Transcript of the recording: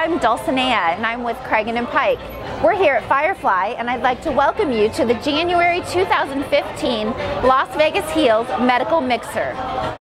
I'm Dulcinea, and I'm with Cragen and Pike. We're here at Firefly, and I'd like to welcome you to the January 2015 Las Vegas Heels Medical Mixer.